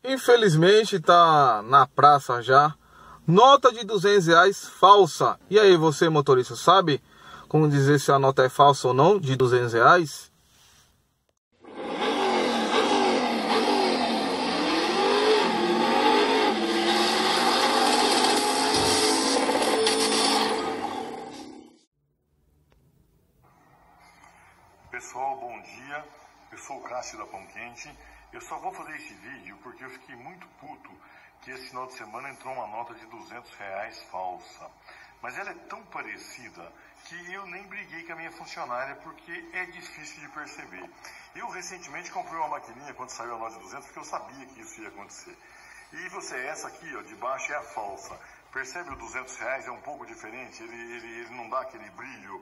Infelizmente tá na praça já. Nota de R$200 falsa. E aí, você motorista, sabe como dizer se a nota é falsa ou não de R$200? Pessoal, bom dia. Eu sou o Cássio da Pão Quente. Eu só vou fazer esse vídeo porque eu fiquei muito puto que esse final de semana entrou uma nota de R$200 falsa. Mas ela é tão parecida que eu nem briguei com a minha funcionária porque é difícil de perceber. Eu recentemente comprei uma maquininha quando saiu a nota de 200 porque eu sabia que isso ia acontecer. E essa aqui, ó, de baixo é a falsa. Percebe, o R$200 é um pouco diferente, ele não dá aquele brilho.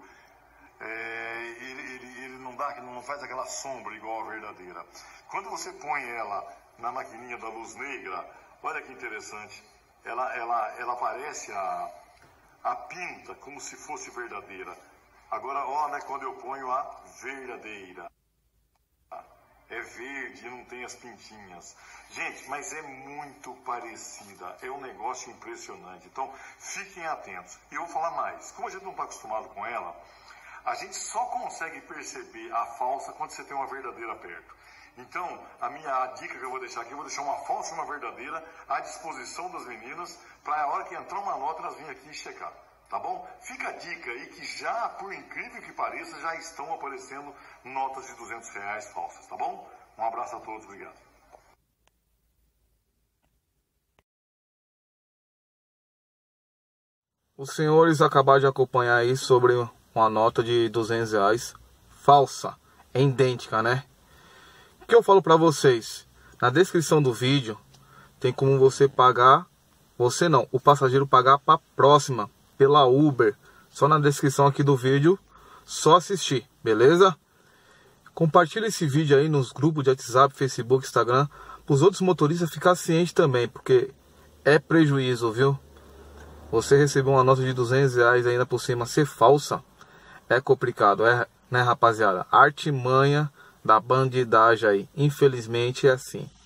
Ele não faz aquela sombra igual a verdadeira. Quando você põe ela na maquininha da luz negra, olha que interessante, ela parece a pinta como se fosse verdadeira. Agora olha quando eu ponho a verdadeira, é verde, não tem as pintinhas. Gente, mas é muito parecida, é um negócio impressionante. Então fiquem atentos. E eu vou falar mais, como a gente não está acostumado com ela, a gente só consegue perceber a falsa quando você tem uma verdadeira perto. Então, a dica que eu vou deixar aqui, eu vou deixar uma falsa e uma verdadeira à disposição das meninas, para a hora que entrar uma nota, elas virem aqui checar. Tá bom? Fica a dica aí que já, por incrível que pareça, já estão aparecendo notas de R$200 falsas, tá bom? Um abraço a todos, obrigado. Os senhores acabaram de acompanhar aí sobre uma nota de R$200 falsa, é idêntica, né? O que eu falo pra vocês? Na descrição do vídeo tem como você pagar, você não, o passageiro pagar pra próxima, pela Uber. Só na descrição aqui do vídeo, só assistir, beleza? Compartilha esse vídeo aí nos grupos de WhatsApp, Facebook, Instagram, para os outros motoristas ficarem cientes também, porque é prejuízo, viu? Você receber uma nota de R$200 ainda por cima ser falsa, é complicado, né, rapaziada? Artimanha da bandidagem aí, infelizmente é assim.